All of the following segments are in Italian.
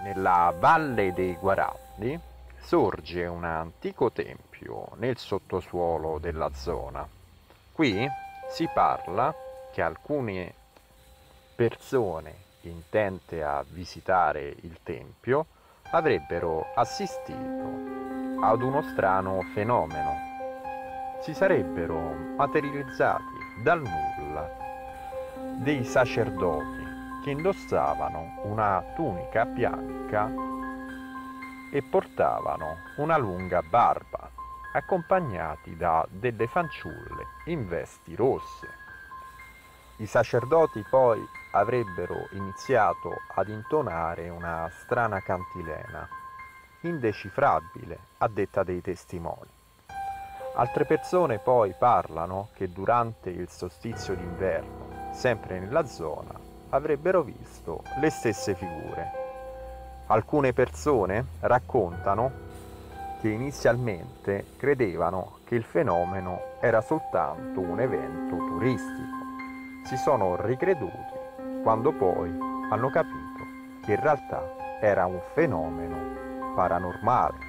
Nella Valle dei Guaraldi sorge un antico tempio nel sottosuolo della zona. Qui si parla che alcune persone intente a visitare il tempio avrebbero assistito ad uno strano fenomeno. Si sarebbero materializzati dal nulla dei sacerdoti che indossavano una tunica bianca e portavano una lunga barba, accompagnati da delle fanciulle in vesti rosse. I sacerdoti poi avrebbero iniziato ad intonare una strana cantilena, indecifrabile a detta dei testimoni. Altre persone poi parlano che durante il solstizio d'inverno, sempre nella zona, avrebbero visto le stesse figure. Alcune persone raccontano che inizialmente credevano che il fenomeno era soltanto un evento turistico. Si sono ricreduti quando poi hanno capito che in realtà era un fenomeno paranormale.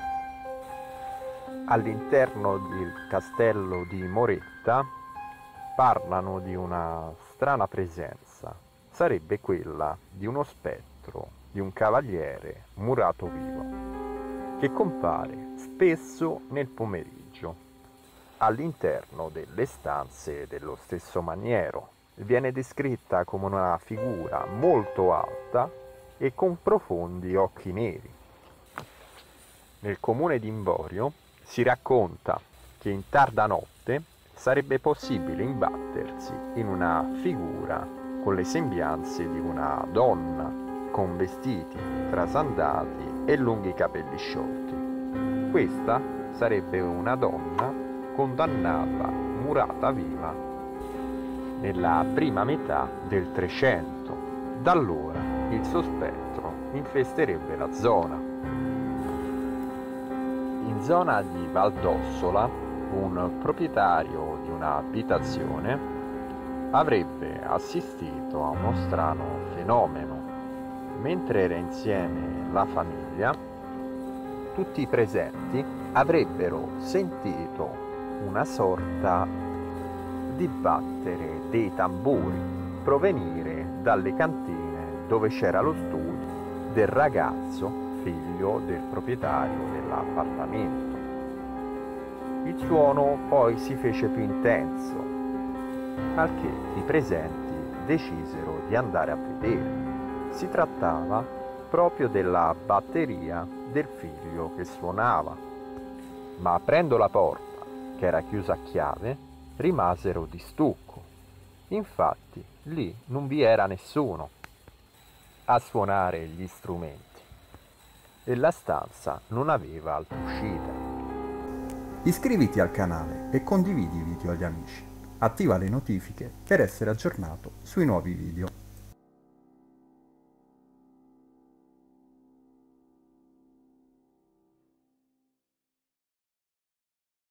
All'interno del castello di Moretta parlano di una strana presenza. Sarebbe quella di uno spettro, di un cavaliere murato vivo, che compare spesso nel pomeriggio all'interno delle stanze dello stesso maniero. Viene descritta come una figura molto alta e con profondi occhi neri. Nel comune di Imborio si racconta che in tarda notte sarebbe possibile imbattersi in una figura con le sembianze di una donna, con vestiti trasandati e lunghi capelli sciolti. Questa sarebbe una donna condannata, murata viva, nella prima metà del 300. Da allora il suo spettro infesterebbe la zona. In zona di Valdossola, un proprietario di un'abitazione avrebbe assistito a uno strano fenomeno. Mentre era insieme la famiglia, tutti i presenti avrebbero sentito una sorta di battere dei tamburi provenire dalle cantine dove c'era lo studio del ragazzo figlio del proprietario dell'appartamento. Il suono poi si fece più intenso, al che i presenti decisero di andare a vedere. Si trattava proprio della batteria del figlio che suonava, ma aprendo la porta, che era chiusa a chiave, rimasero di stucco. Infatti lì non vi era nessuno a suonare gli strumenti e la stanza non aveva altra uscita. Iscriviti al canale e condividi i video agli amici. Attiva le notifiche per essere aggiornato sui nuovi video.